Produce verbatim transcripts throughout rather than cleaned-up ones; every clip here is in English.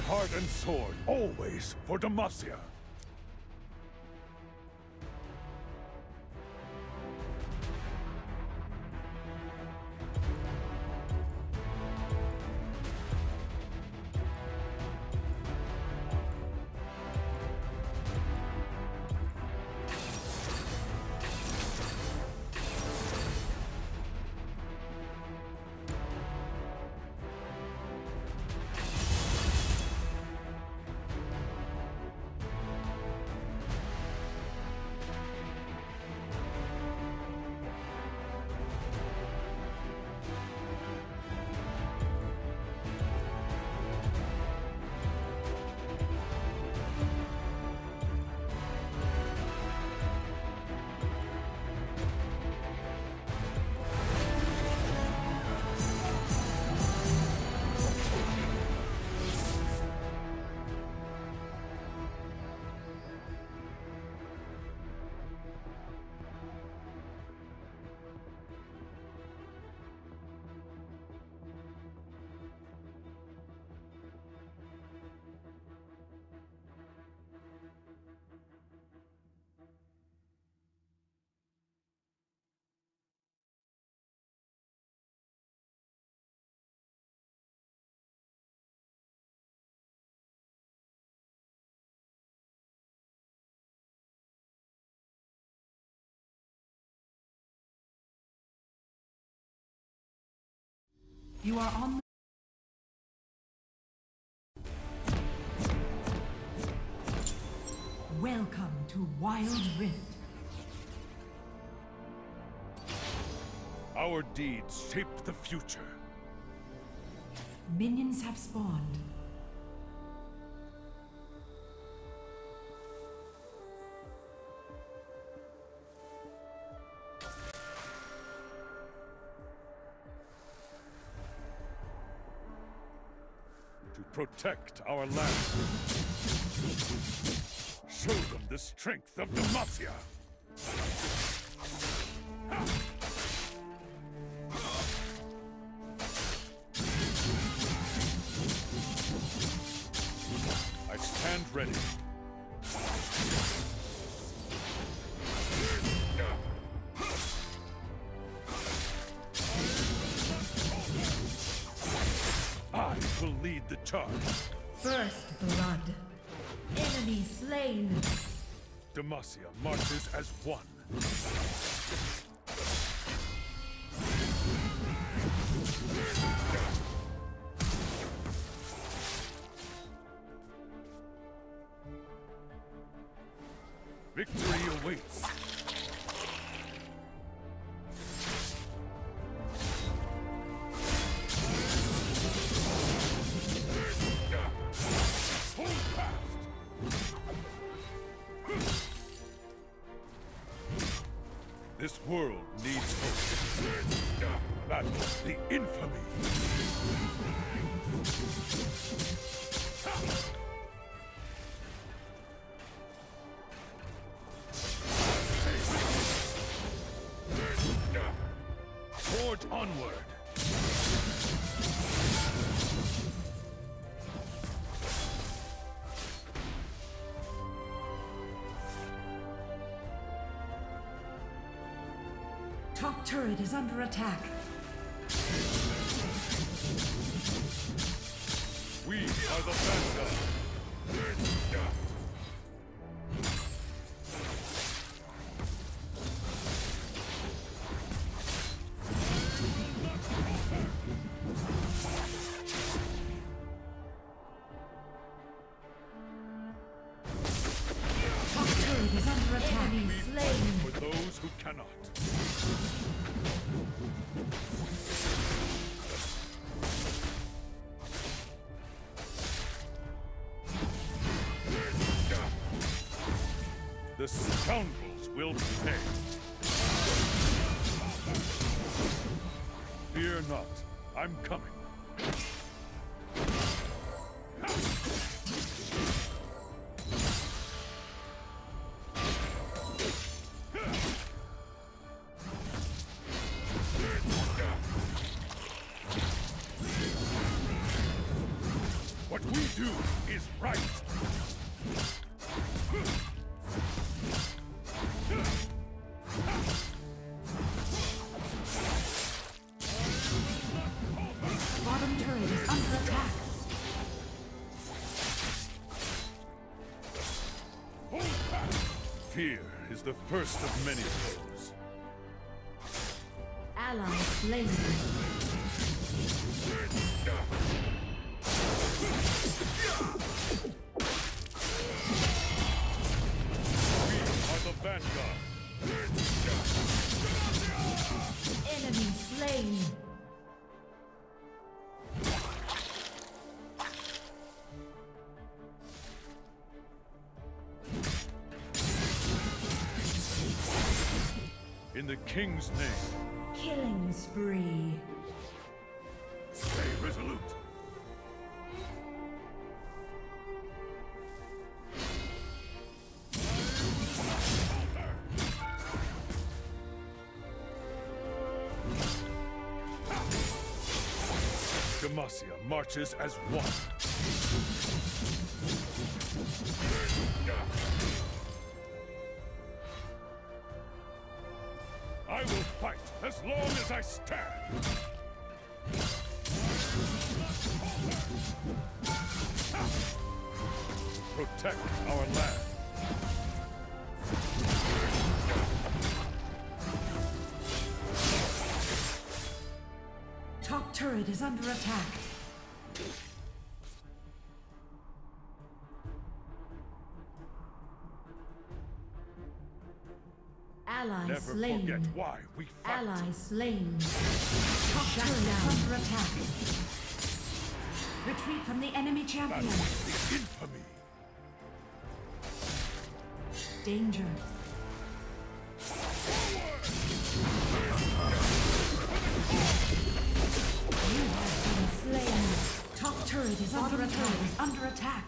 heart and sword, always for Demacia. You are on the... Welcome to Wild Rift. Our deeds shape the future. Minions have spawned. To protect our land. Show them the strength of Demacia. I stand ready. I will lead the charge. First blood. Enemy slain. Demacia marches as one. Victory awaits. This world needs hope. Battle the infamy. Forge onward. Top turret is under attack. We are the Vanguard. Top turret is under attack. We Slain. for those who cannot. The scoundrels will pay. Fear not, I'm coming. What we do Fear is the first of many foes. Ally slain. We are the Vanguard. Enemy slain. In the King's name. Killing spree. Stay resolute. Demacia marches as one. I will fight as long as I stand. Protect our land. Top turret is under attack. Ally Never slain. forget why we fight. Ally slain. Top turret is under attack. Retreat from the enemy champion. That's the infamy. Danger. You have been slain. Top turret is under attack. Is under attack.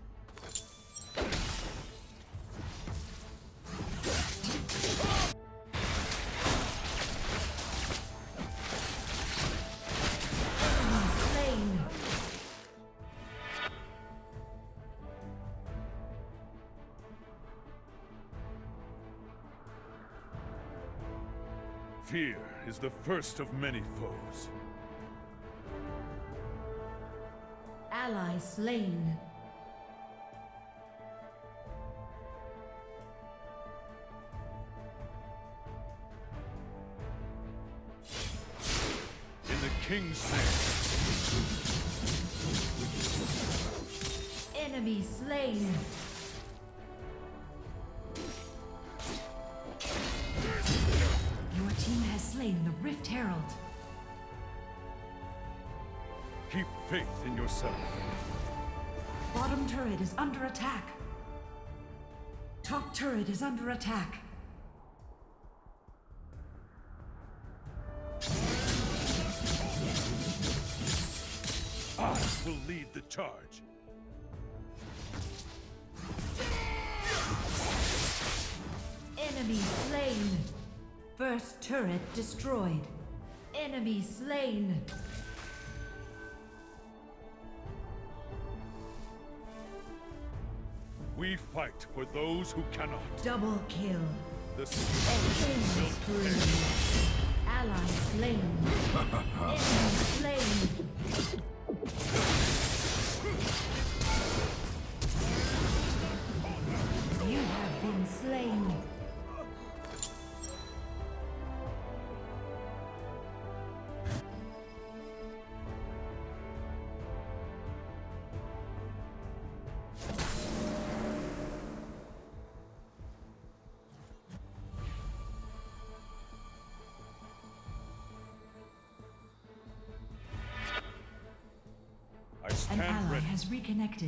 Fear is the first of many foes. Ally slain. In the King's name. Enemy slain. Your team has slain the Rift Herald. Keep faith in yourself. Bottom turret is under attack. Top turret is under attack. I will lead the charge. Enemy slain. First turret destroyed. Enemy slain. We fight for those who cannot. Double kill. The scoundrels will Killing pay. spree. Ally slain. Enemy slain. You have been slain. I An stand ally ready. has reconnected.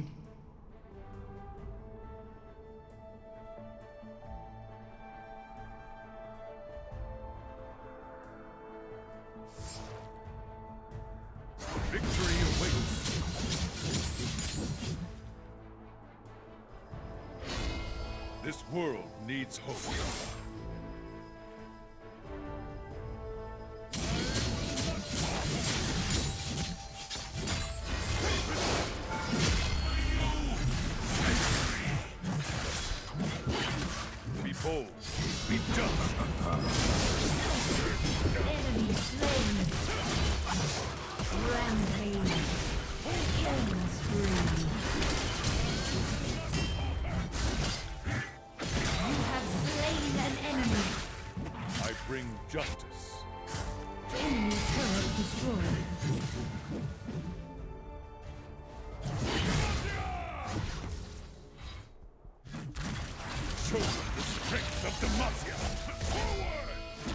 Victory awaits. This world needs hope. Be bold. Be just. Enemy slain. Rampage. Killing spree. You have justice. Enemy turret destroyed. Show them the strength of Demacia! Forward!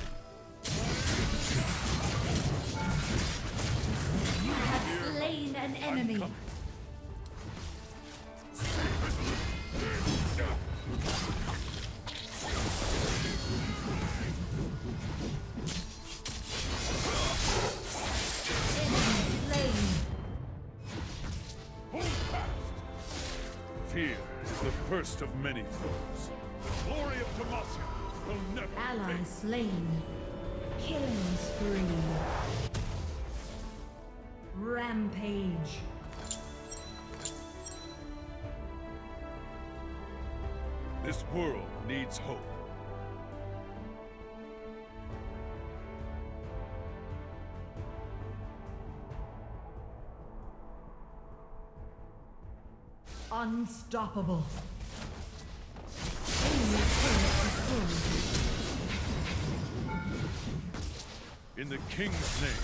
You have slain an enemy. Fear is the first of many foes. The glory of Demacia will never Ally fade. slain. Killing spree. Rampage. This world needs hope. Unstoppable. Enemy turret destroyed. In the King's name.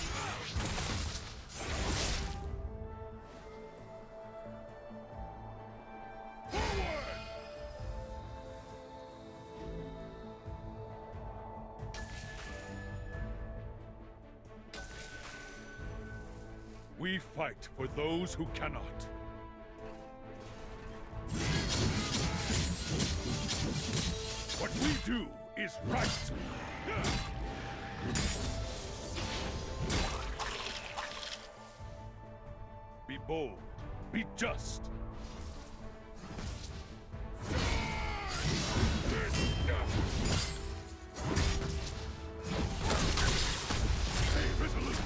We fight for those who cannot. What we do is right. Be bold. Be just. Stay resolute.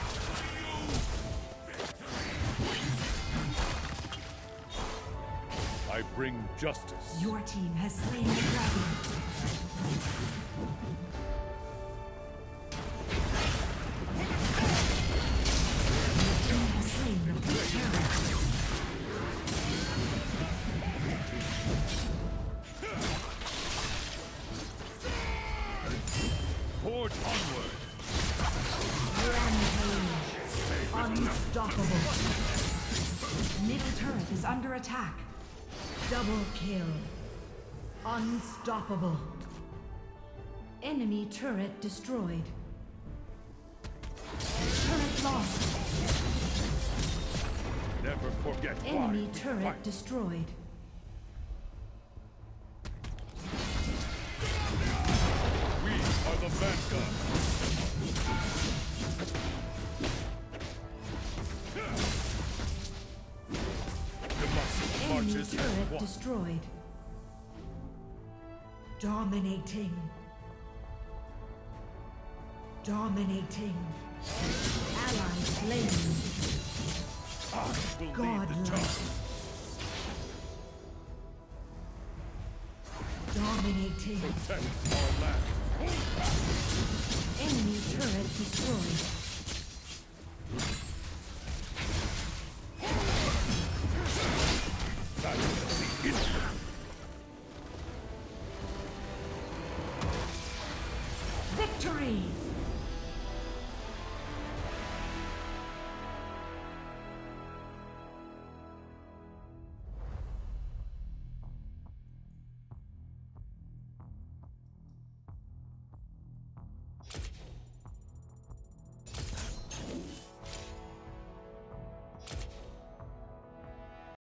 I bring justice. Your team has slain the dragon. Your team has slain the blue terror. Forge onward. Rampage. Unstoppable. Middle turret is under attack. Double kill. Unstoppable. Enemy turret destroyed. Turret lost. Never forget why Enemy we turret fight. destroyed. We are the Vanguard. Demacia Enemy marches as turret one. destroyed. Dominating. Dominating. Ally slain. I will lead Godlike. the charge. Dominating. Protect our land. Enemy turret destroyed.